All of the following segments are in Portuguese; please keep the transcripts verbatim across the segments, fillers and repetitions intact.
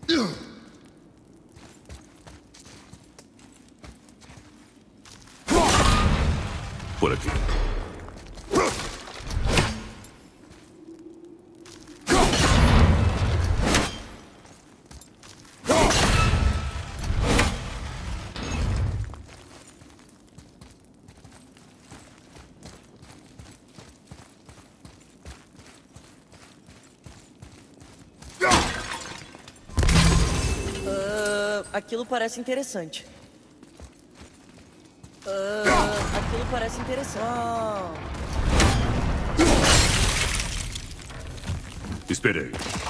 Por aqui. Aquilo parece interessante. Uh, aquilo parece interessante. Oh. Esperei.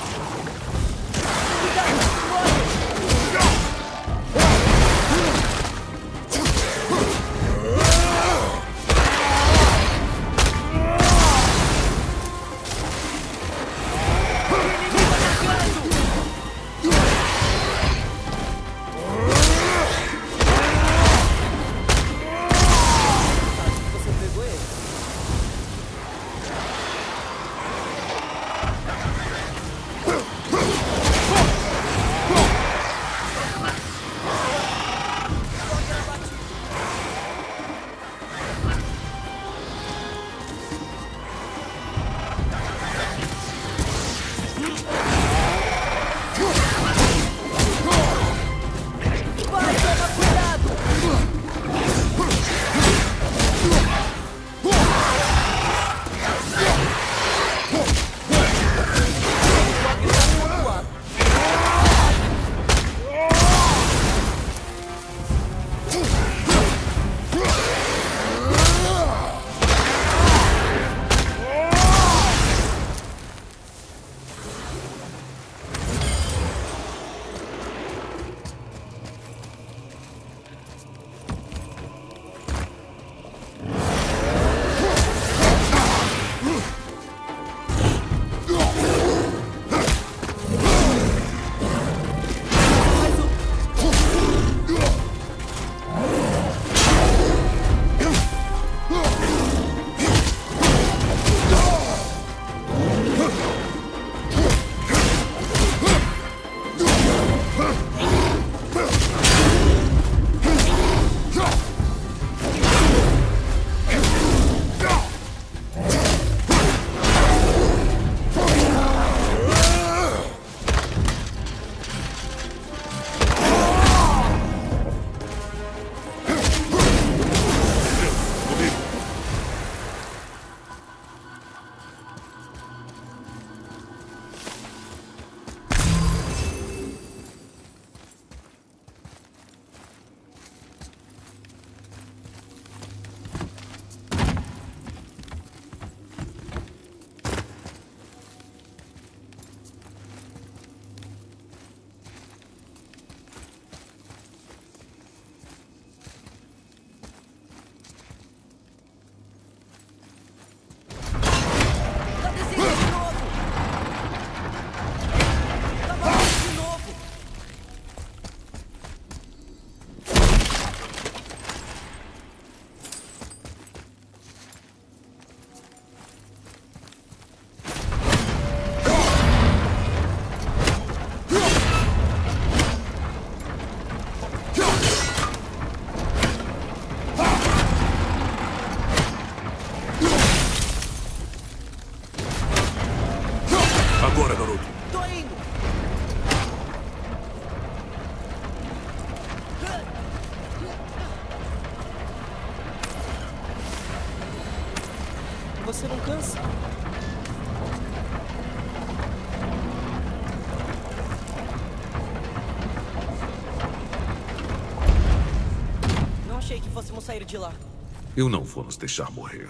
Agora, garoto. Tô indo. Você não cansa? Não achei que fôssemos sair de lá. Eu não vou nos deixar morrer.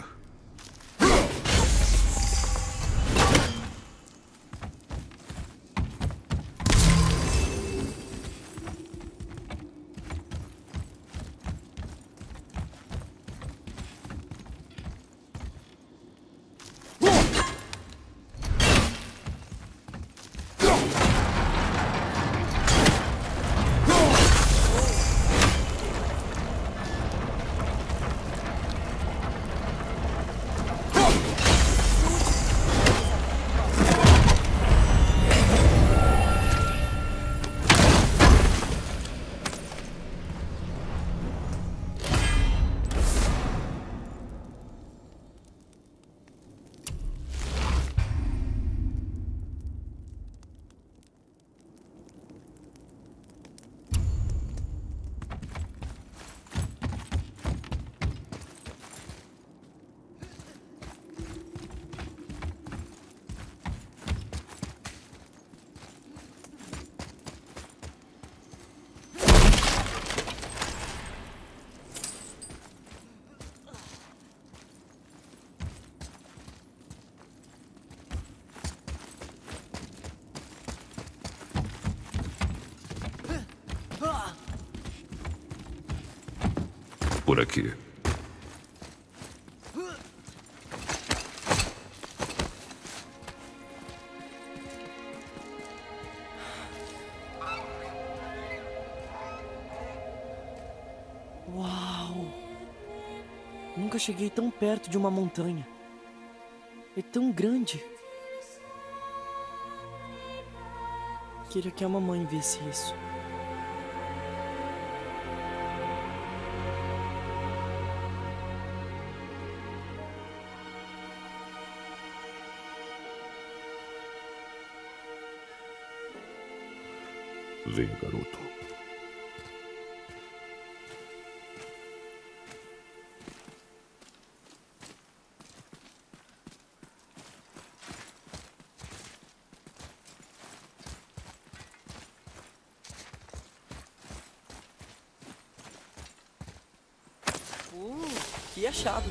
Por aqui. Uau! Nunca cheguei tão perto de uma montanha. É tão grande. Queria que a mamãe visse isso. Venha, garoto. Uh, que achado.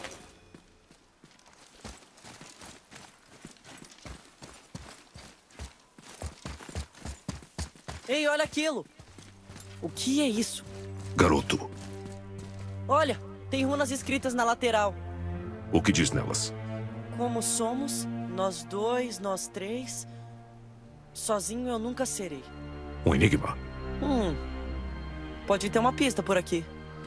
Ei, olha aquilo! O que é isso? Garoto, Olha, tem runas escritas na lateral. o que diz nelas? Como somos, nós dois, nós três. Sozinho eu nunca serei. Um enigma? Hum. Pode ter uma pista por aqui.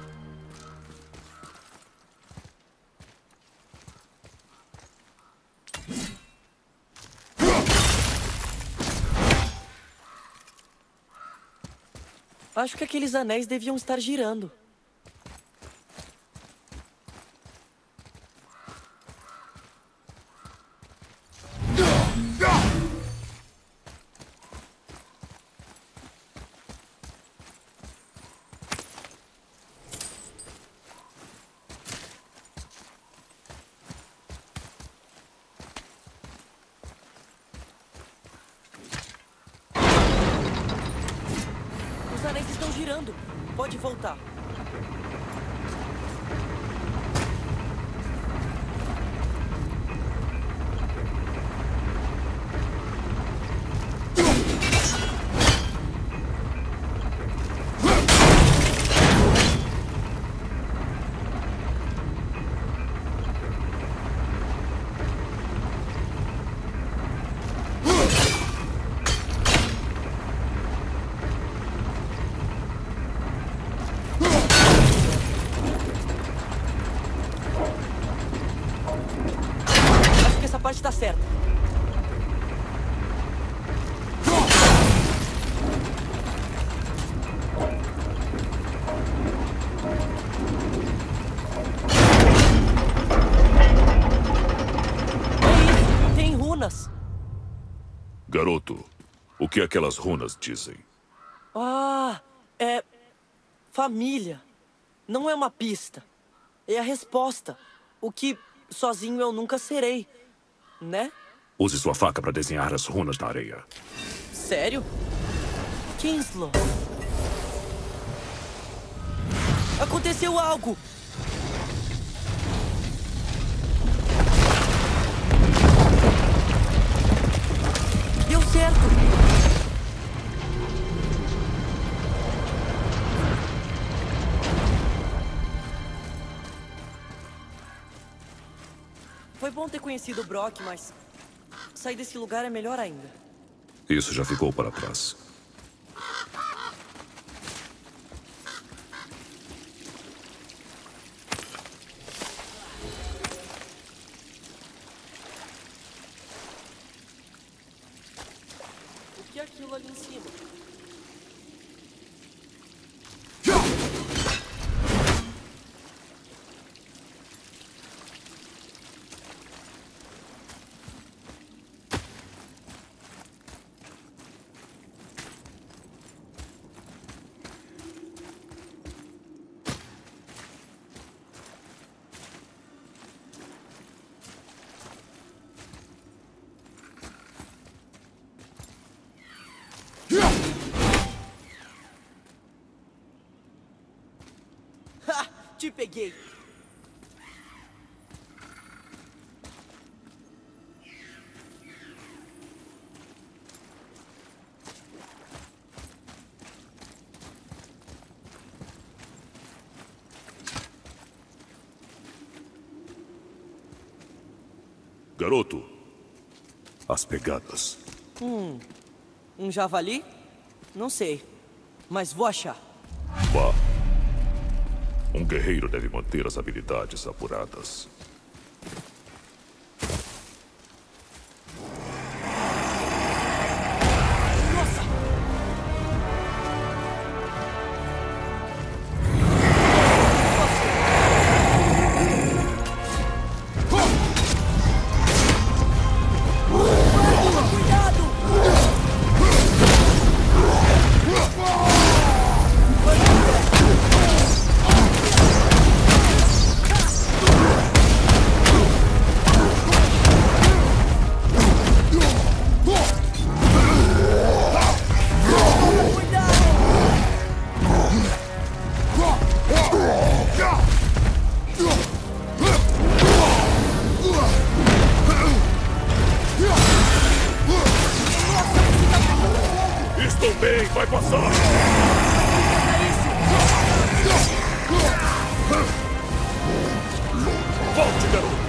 Acho que aqueles anéis deviam estar girando. Os anéis estão girando. Pode voltar. Acho que essa parte está certa. É isso, tem runas. Garoto, o que aquelas runas dizem? Ah, é... família. Não é uma pista. É a resposta. O que sozinho eu nunca serei. Né? Use sua faca para desenhar as runas na areia. Sério? Kinslow. Aconteceu algo! Deu certo! Foi bom ter conhecido o Brock, mas sair desse lugar é melhor ainda. Isso já ficou para trás. O que é aquilo ali em cima? Ha! Te peguei! Garoto, as pegadas. Hum, um javali? Não sei, mas vou achar. Vá. Um guerreiro deve manter as habilidades apuradas. Estou bem, vai passar! Volte, garoto!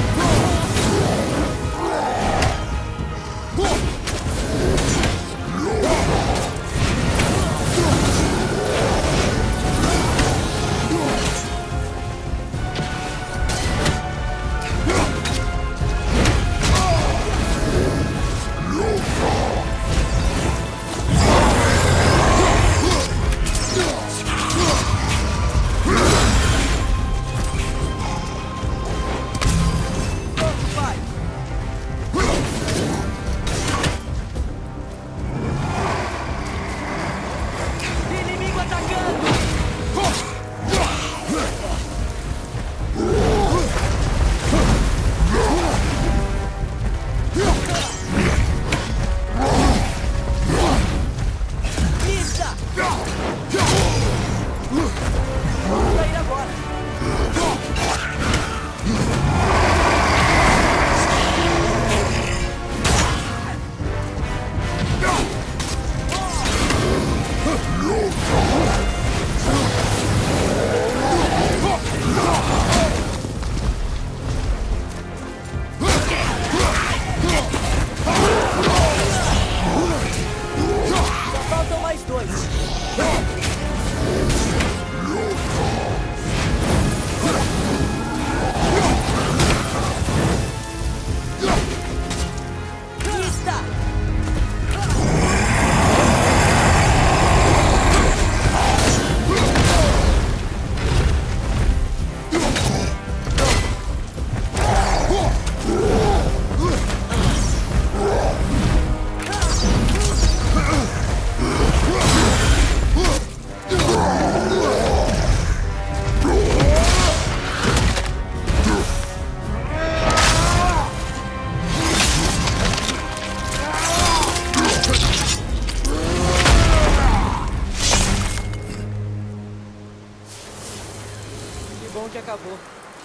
Bom que acabou.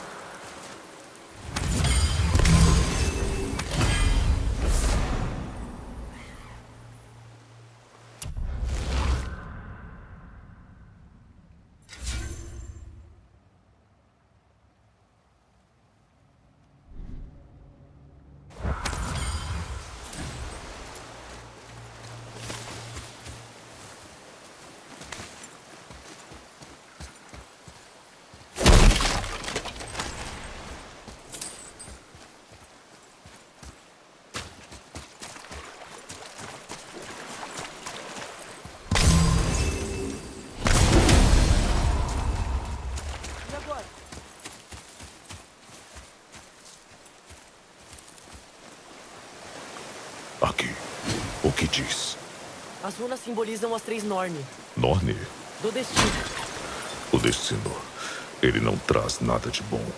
Aqui. O que diz? As runas simbolizam as três Norne. Norne? Do destino. O destino. Ele não traz nada de bom.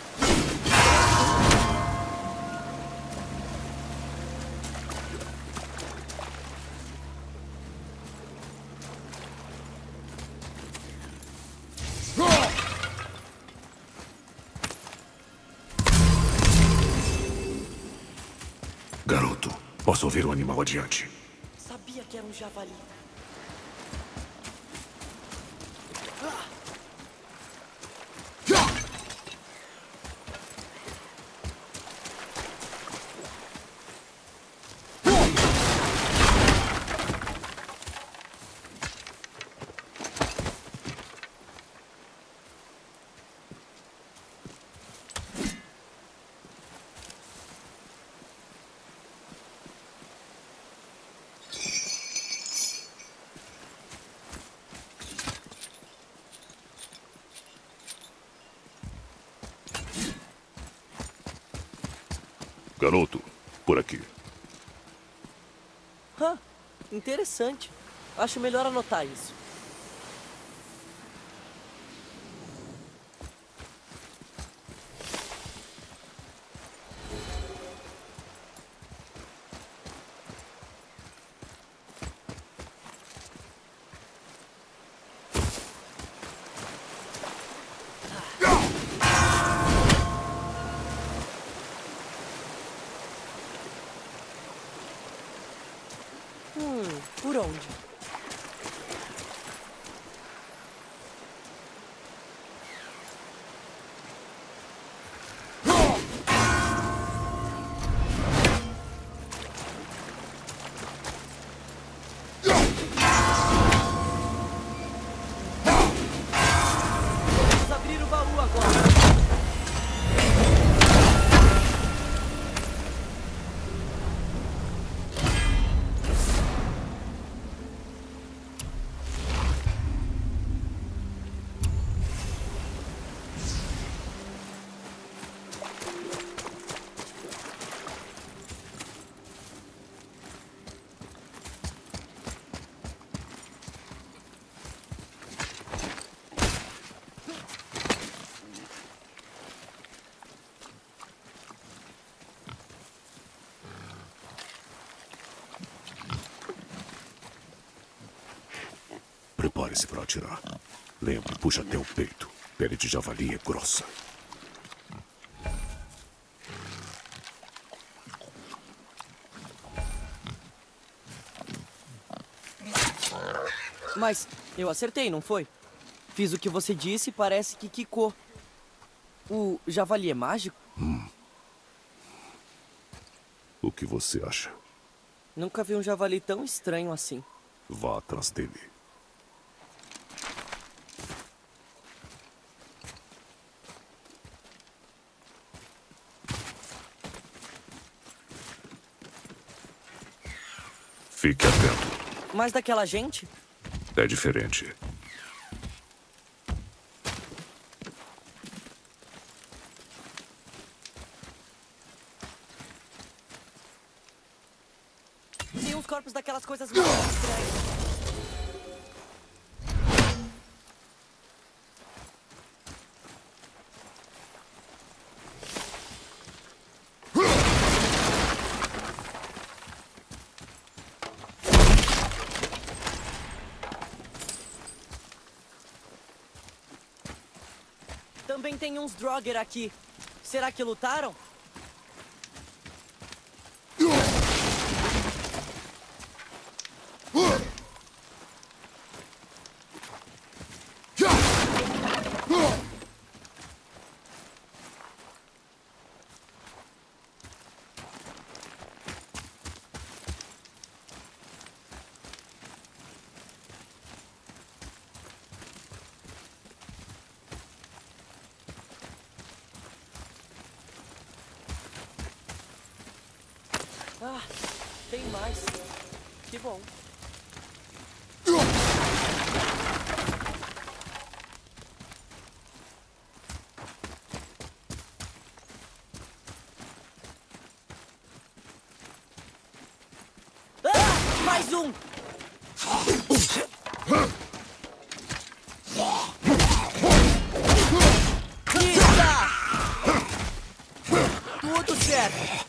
Garoto, posso ouvir o animal adiante. Sabia que era um javali. Garoto, por aqui. Hã, interessante. Acho melhor anotar isso. Hum, por onde? Vamos abrir o baú agora. Prepare-se para atirar. Lembra, puxa até o peito. Pele de javali é grossa. Mas eu acertei, não foi? Fiz o que você disse e parece que quicou. O javali é mágico? Hum. O que você acha? Nunca vi um javali tão estranho assim. Vá atrás dele. Fique atento. Mas daquela gente? É diferente. Tem uns corpos daquelas coisas muito estranhas. Também tem uns Draugr aqui. Será que lutaram? Ah, tem mais. Que bom. Ah, mais um! Pista! Tudo certo.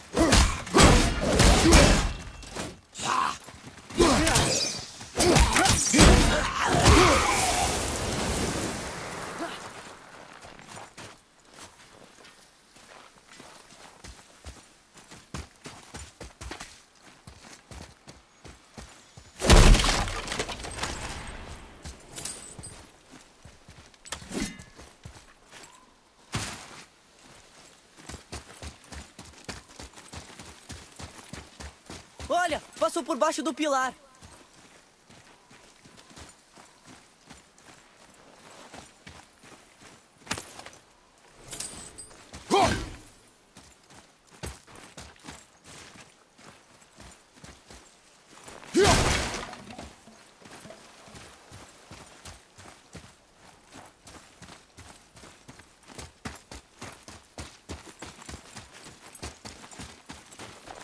Olha, passou por baixo do pilar.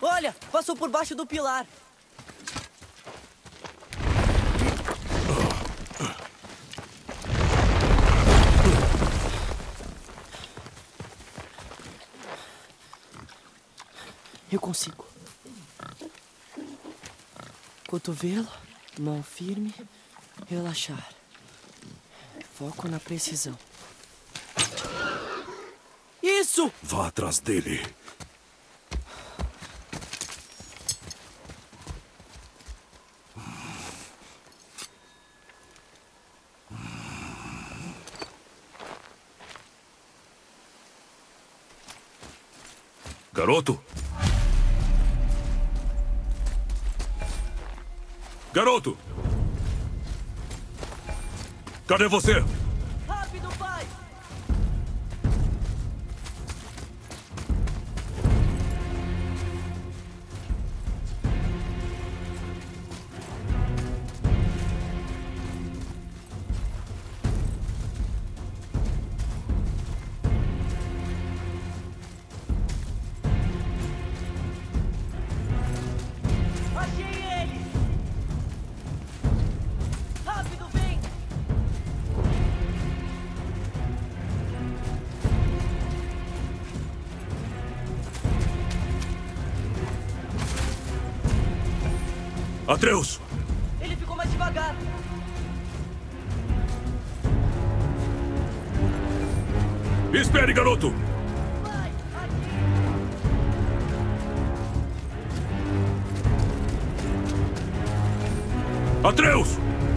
Olha, passou por baixo do pilar. Eu consigo. Cotovelo, mão firme, relaxar. Foco na precisão. Isso! Vá atrás dele. Garoto? Garoto! Cadê você? Rápido, pai! Achei ele! Rápido, vem! Atreus! Ele ficou mais devagar. Espere, garoto! Vai, aqui! Atreus!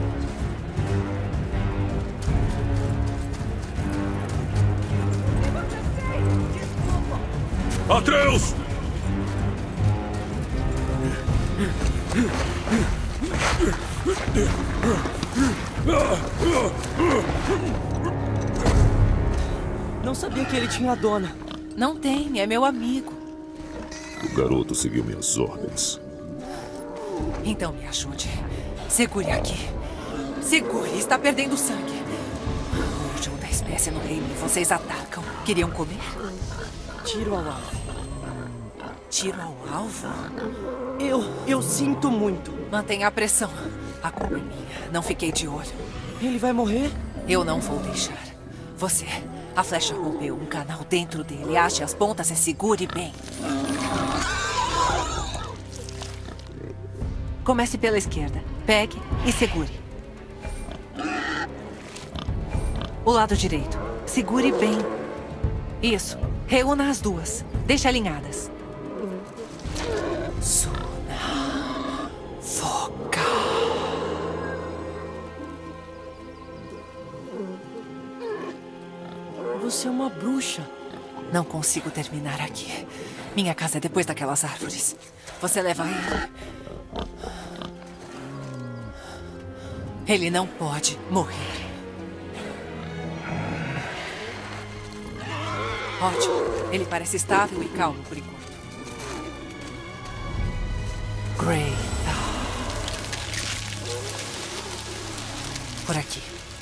Desculpa! Atreus! Não sabia que ele tinha a dona. Não tem, é meu amigo. O garoto seguiu minhas ordens. Então me ajude. Segure aqui. Segure, está perdendo sangue. O último da espécie no reino e vocês atacam. Queriam comer? Tiro ao alvo. Tiro ao alvo? Eu, eu sinto muito. Mantenha a pressão. A culpa é minha. Não fiquei de olho. Ele vai morrer? Eu não vou deixar. Você, a flecha rompeu um canal dentro dele. Ache as pontas e segure bem. Comece pela esquerda. Pegue e segure. O lado direito. Segure bem. Isso. Reúna as duas. Deixe alinhadas. Suna. Foca. Você é uma bruxa. Não consigo terminar aqui. Minha casa é depois daquelas árvores. Você leva ele. Ele não pode morrer. Ótimo. Ele parece estável e calmo por enquanto. Great. Por aqui.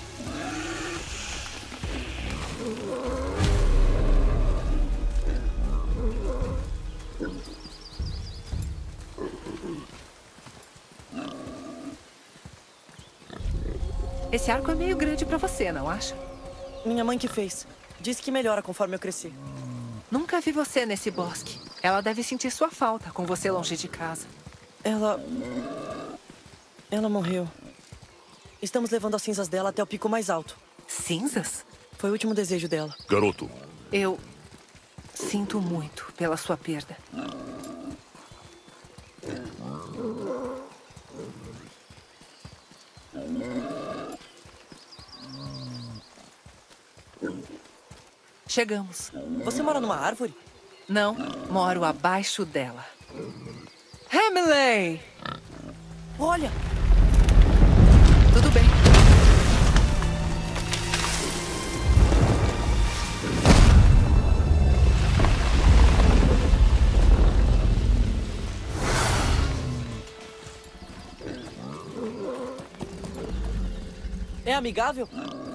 Esse arco é meio grande pra você, não acha? Minha mãe que fez. Disse que melhora conforme eu crescer. Nunca vi você nesse bosque. Ela deve sentir sua falta com você longe de casa. Ela... Ela morreu. Estamos levando as cinzas dela até o pico mais alto. Cinzas? Foi o último desejo dela. Garoto, Eu sinto muito pela sua perda. Chegamos. Você mora numa árvore? Não, moro abaixo dela. Hamley! Olha! Tudo bem. É amigável?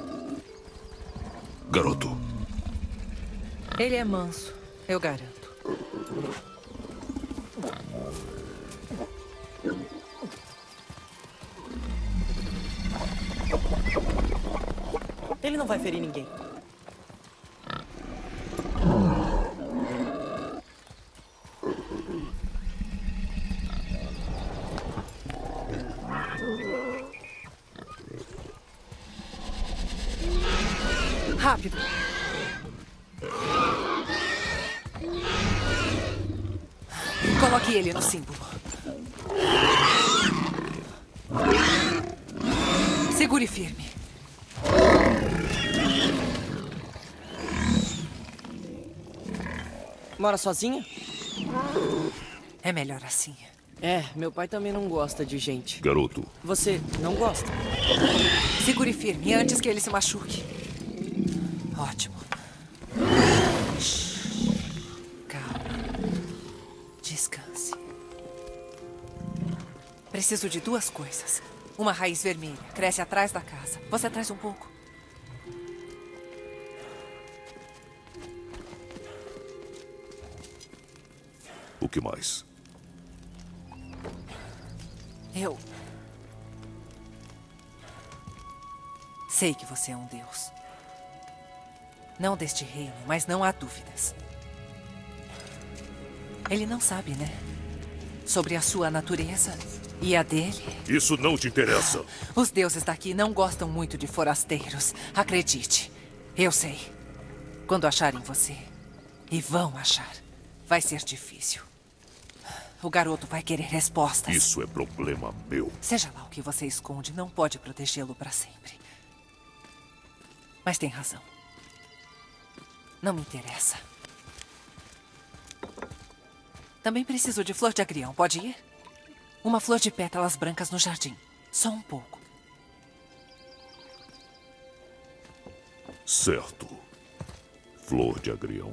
garoto. Ele é manso, eu garanto. Ele não vai ferir ninguém. Rápido. Coloque ele no símbolo. Segure firme. Mora sozinha? É melhor assim. É, meu pai também não gosta de gente. Garoto, Você não gosta? Segure firme antes que ele se machuque. Ótimo. Shhh. Calma. Descanse. Preciso de duas coisas. Uma raiz vermelha. Cresce atrás da casa. Você traz um pouco. o que mais? Eu... sei que você é um deus. Não deste reino, mas não há dúvidas. Ele não sabe, né? Sobre a sua natureza e a dele. Isso não te interessa. Os deuses daqui não gostam muito de forasteiros. Acredite. Eu sei. Quando acharem você, e vão achar, vai ser difícil. O garoto vai querer respostas. Isso é problema meu. Seja lá o que você esconde, não pode protegê-lo para sempre. Mas tem razão. Não me interessa. Também preciso de flor de agrião. Pode ir? Uma flor de pétalas brancas no jardim. Só um pouco. Certo. Flor de agrião.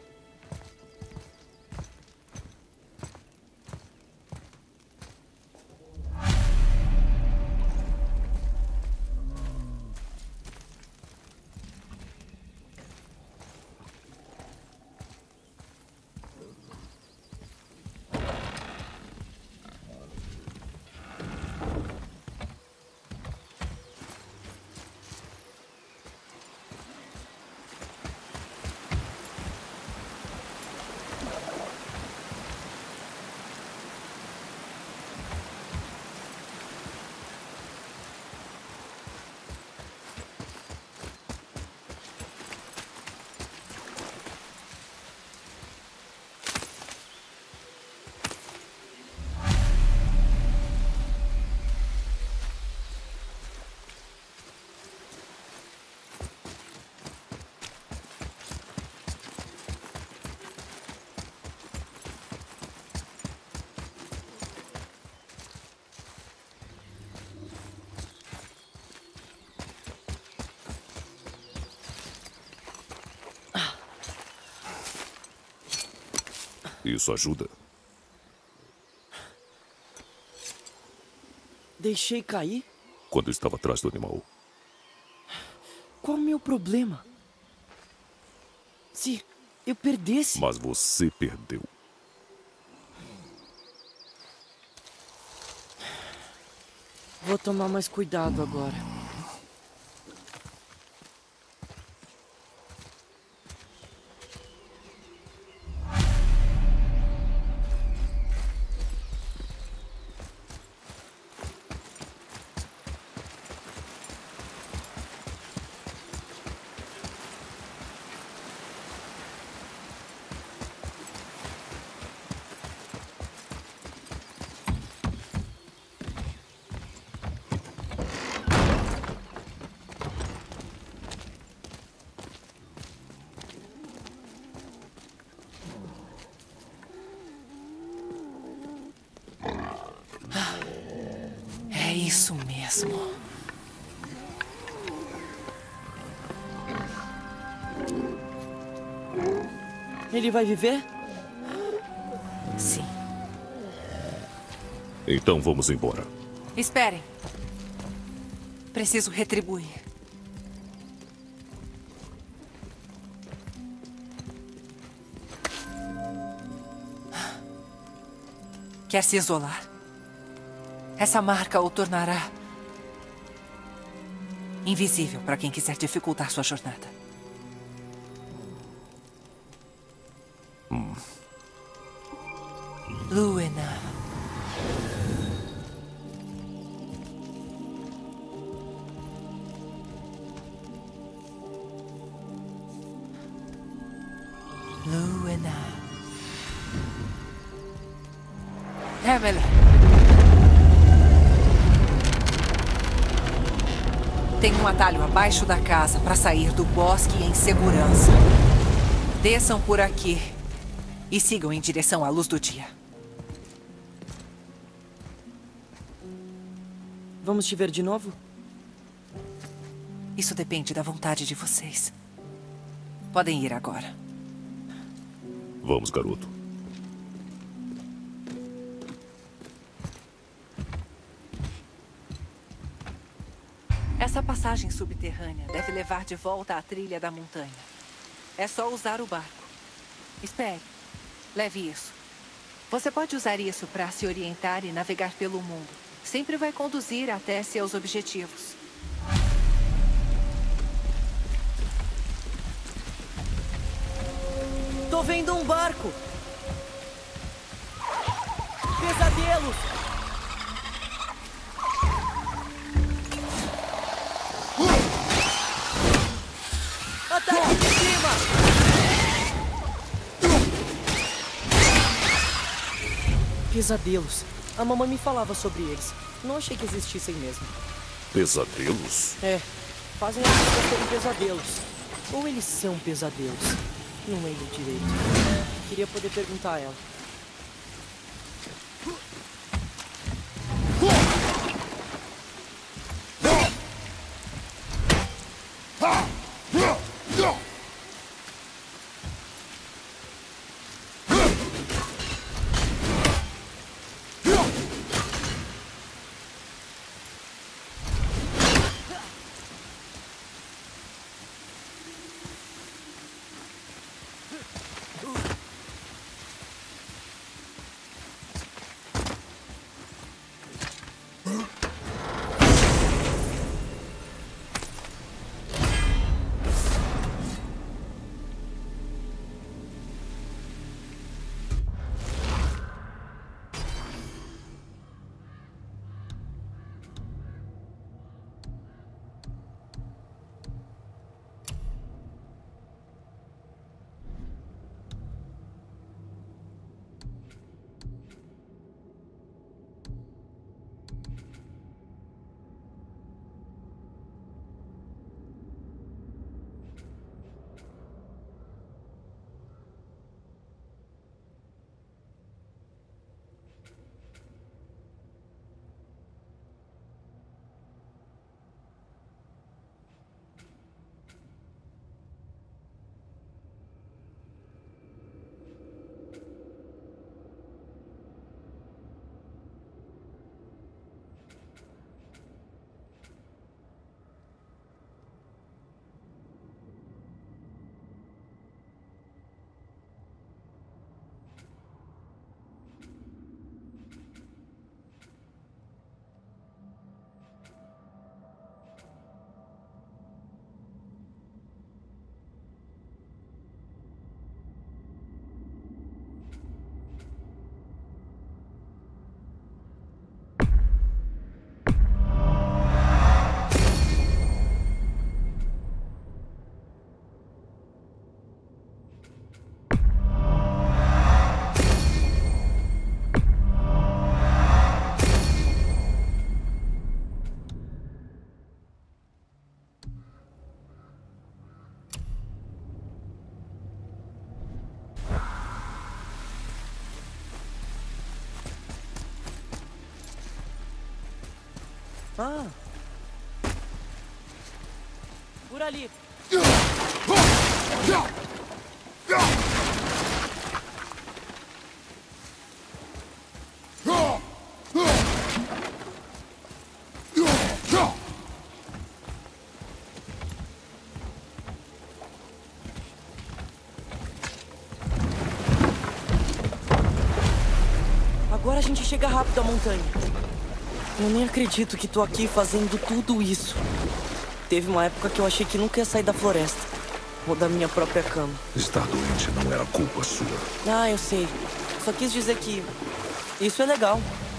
Isso ajuda? Deixei cair? Quando estava atrás do animal. Qual o meu problema? Se eu perdesse... Mas você perdeu. Vou tomar mais cuidado agora. É isso mesmo. Ele vai viver? Sim. Então vamos embora. Esperem. Preciso retribuir. Quer se isolar? Essa marca o tornará Invisível para quem quiser dificultar sua jornada. Hum. Luena. Luena. Emily. Tem um atalho abaixo da casa para sair do bosque em segurança. Desçam por aqui e sigam em direção à luz do dia. Vamos te ver de novo? Isso depende da vontade de vocês. Podem ir agora. Vamos, garoto. Essa passagem subterrânea deve levar de volta à trilha da montanha. É só usar o barco. Espere. Leve isso. Você pode usar isso para se orientar e navegar pelo mundo. Sempre vai conduzir até seus objetivos. Tô vendo um barco! Pesadelos! Ataque de cima! Pesadelos. A mamãe me falava sobre eles. Não achei que existissem mesmo. Pesadelos? É, fazem as pessoas terem pesadelos. Ou eles são pesadelos. Não lembro direito. Queria poder perguntar a ela. Ah. Por ali. Agora a gente chega rápido à montanha. Eu nem acredito que tô aqui fazendo tudo isso. Teve uma época que eu achei que nunca ia sair da floresta. Ou da minha própria cama. Estar doente não era culpa sua. Ah, eu sei. Só quis dizer que isso é legal.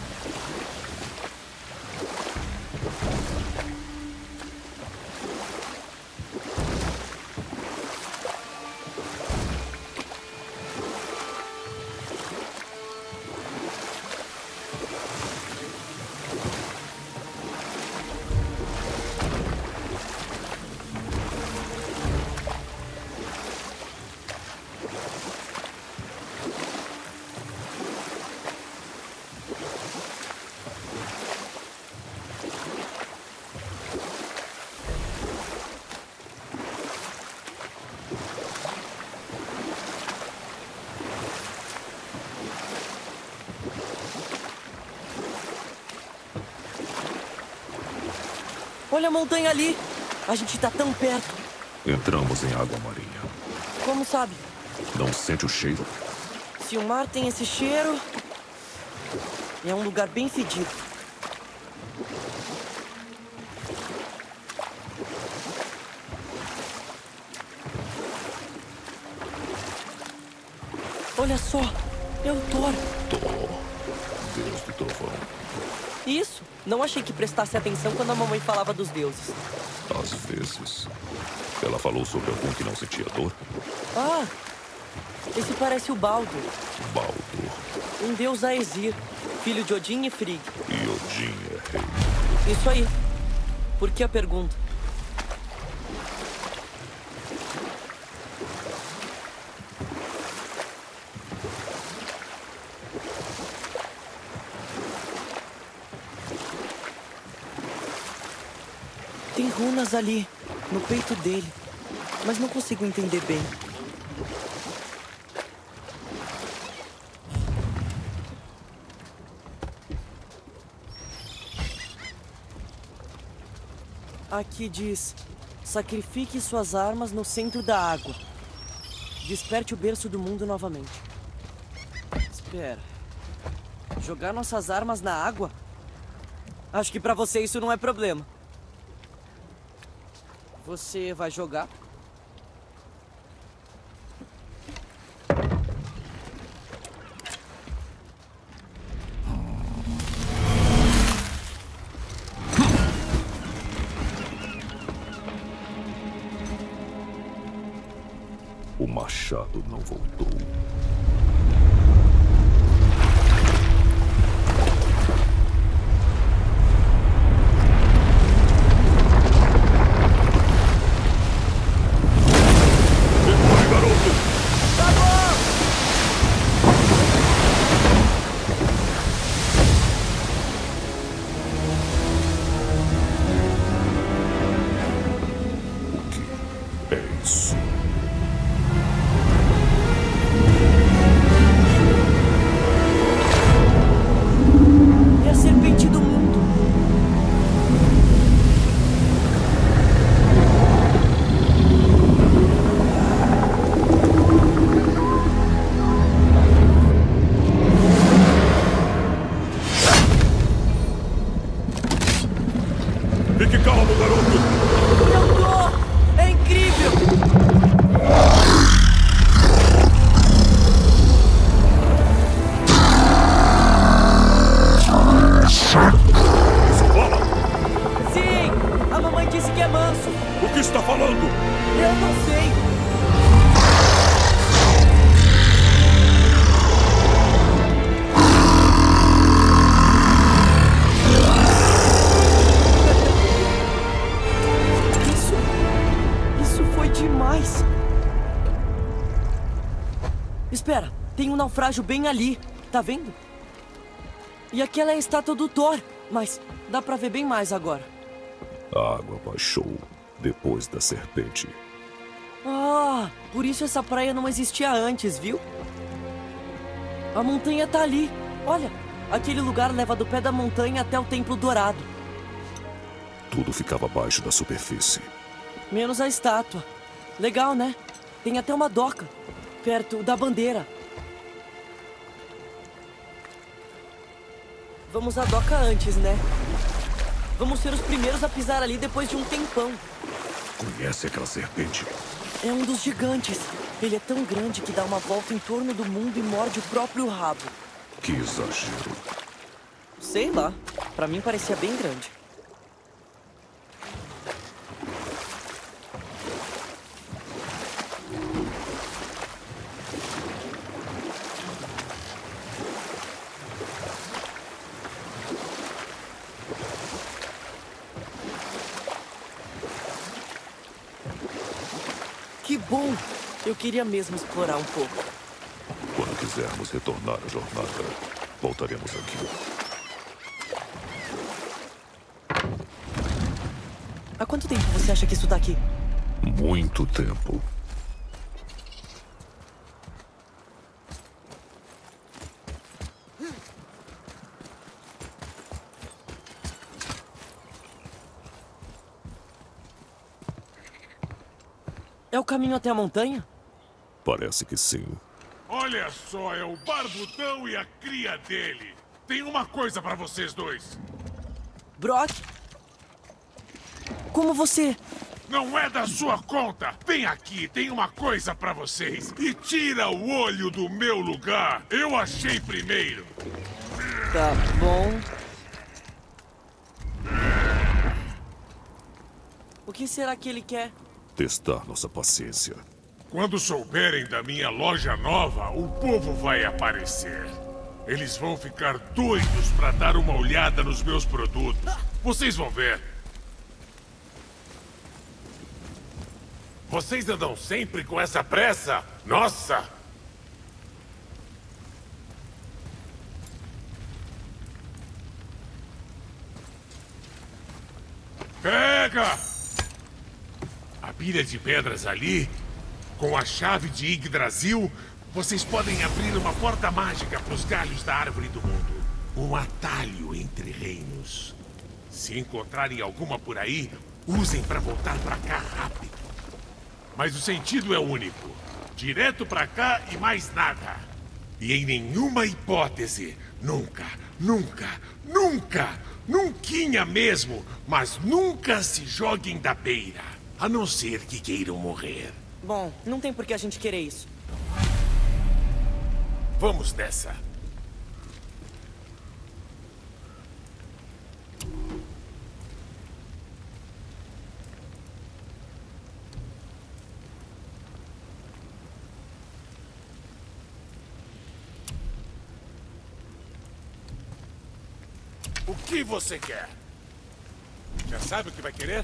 Olha a montanha ali. A gente tá tão perto. Entramos em água marinha. Como sabe? Não sente o cheiro? Se o mar tem esse cheiro... é um lugar bem fedido. Olha só. É o Thor. Thor. Deus do trovão. Isso. Não achei que prestasse atenção quando a mamãe falava dos deuses. Às vezes. Ela falou sobre algum que não sentia dor? Ah! Esse parece o Baldur. Baldur. Um deus Aesir, filho de Odin e Frigg. E Odin é rei. Isso aí. Por que a pergunta? Tem runas ali, no peito dele, mas não consigo entender bem. Aqui diz: sacrifique suas armas no centro da água. Desperte o berço do mundo novamente. Espera. Jogar nossas armas na água? Acho que pra você isso não é problema. Você vai jogar? O machado não voltou. Fique calmo, garoto! Eu tô! É incrível! Isso fala? Sim! A mamãe disse que é manso! O que está falando? Eu não sei! Espera, tem um naufrágio bem ali, tá vendo? E aquela é a estátua do Thor, mas dá pra ver bem mais agora. A água baixou depois da serpente. Ah, por isso essa praia não existia antes, viu? A montanha tá ali, olha. Aquele lugar leva do pé da montanha até o Templo Dourado. Tudo ficava abaixo da superfície. Menos a estátua. Legal, né? Tem até uma doca. Perto da bandeira. Vamos à doca antes, né? Vamos ser os primeiros a pisar ali depois de um tempão. Conhece aquela serpente? É um dos gigantes. Ele é tão grande que dá uma volta em torno do mundo e morde o próprio rabo. Que exagero. Sei lá. Pra mim parecia bem grande. Que bom! Eu queria mesmo explorar um pouco. Quando quisermos retornar à jornada, voltaremos aqui. Há quanto tempo você acha que isso tá aqui? Muito tempo. É o caminho até a montanha? Parece que sim. Olha só, é o Barbudão e a cria dele. Tem uma coisa pra vocês dois. Brock? Como você... Não é da sua conta. Vem aqui, tem uma coisa pra vocês. E tira o olho do meu lugar. Eu achei primeiro. Tá bom. O que será que ele quer? Testar nossa paciência. Quando souberem da minha loja nova, o povo vai aparecer. Eles vão ficar doidos pra dar uma olhada nos meus produtos. Vocês vão ver. Vocês andam sempre com essa pressa? Nossa! Pega! A pilha de pedras ali, com a chave de Yggdrasil, vocês podem abrir uma porta mágica para os galhos da árvore do mundo. Um atalho entre reinos. Se encontrarem alguma por aí, usem para voltar para cá rápido. Mas o sentido é único. Direto para cá e mais nada. E em nenhuma hipótese, nunca, nunca, nunca, nunquinha mesmo, mas nunca se joguem da beira. A não ser que queiram morrer. Bom, não tem por que a gente querer isso. Vamos nessa. O que você quer? Já sabe o que vai querer?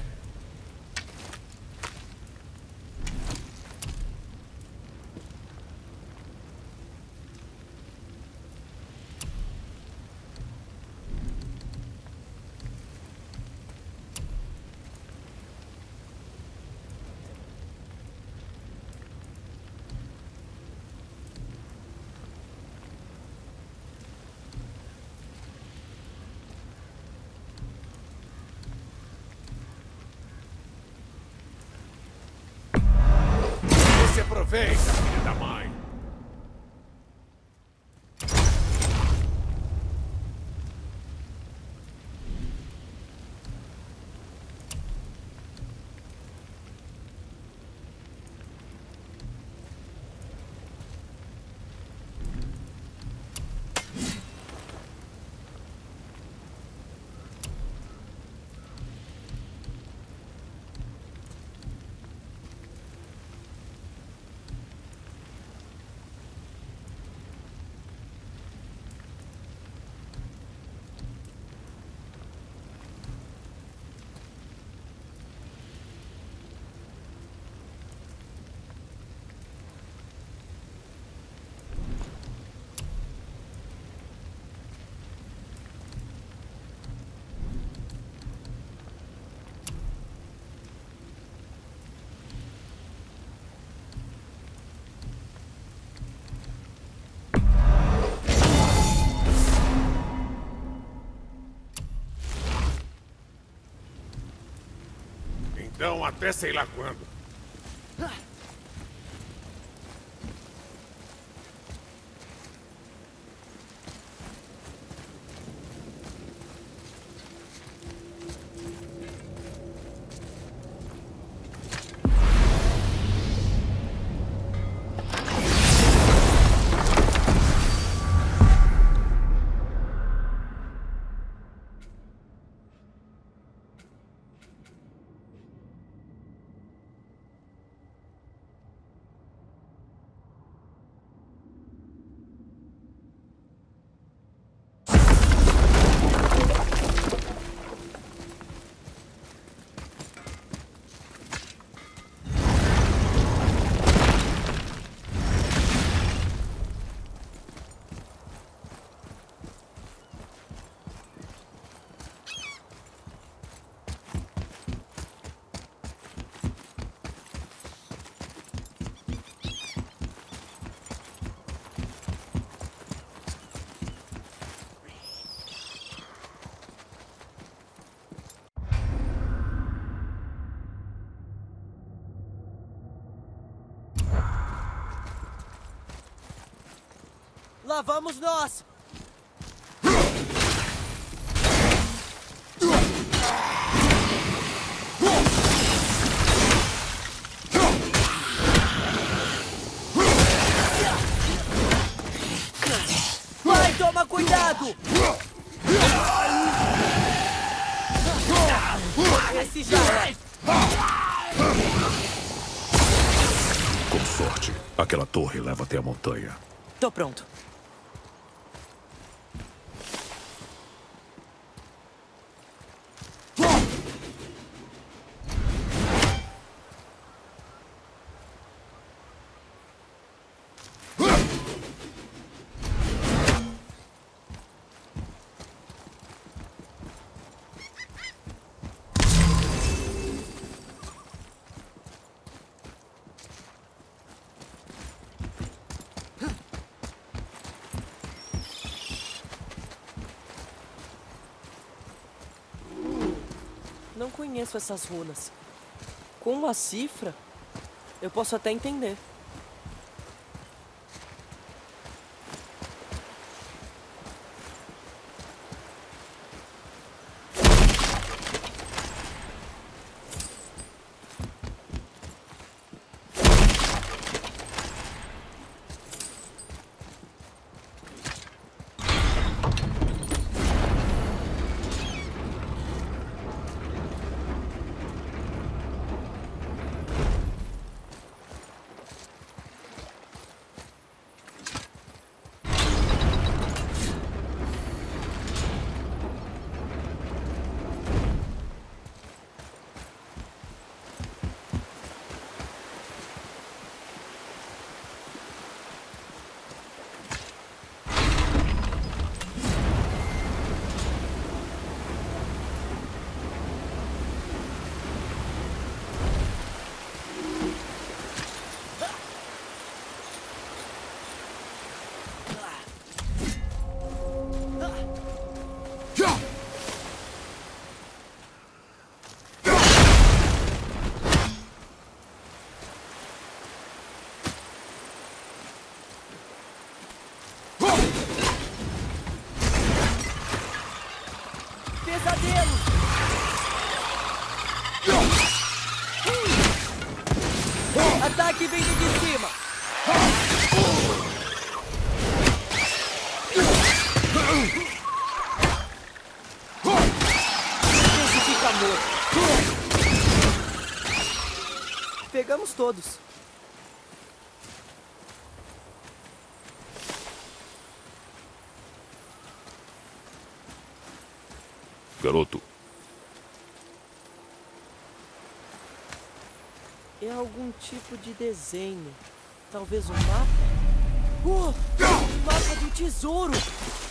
Se aproveita, filha da mãe. Então, até sei lá quando. Lá vamos nós! Vai, toma cuidado! Esse já é! Com sorte, aquela torre leva até a montanha. Tô pronto. Não conheço essas runas. Com uma cifra, eu posso até entender. Pesadelo! Ataque vindo de cima! Esse fica morto! Pegamos todos. Garoto, É algum tipo de desenho. Talvez um mapa? Oh! Um mapa do tesouro!